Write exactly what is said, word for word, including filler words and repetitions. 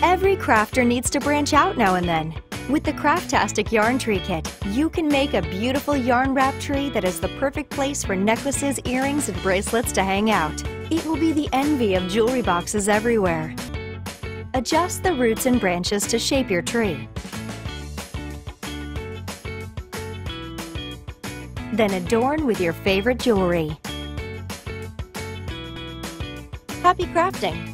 Every crafter needs to branch out now and then. With the Craft-tastic yarn tree kit, you can make a beautiful yarn wrap tree that is the perfect place for necklaces, earrings, and bracelets to hang out. It will be the envy of jewelry boxes everywhere. Adjust the roots and branches to shape your tree. Then adorn with your favorite jewelry. Happy crafting!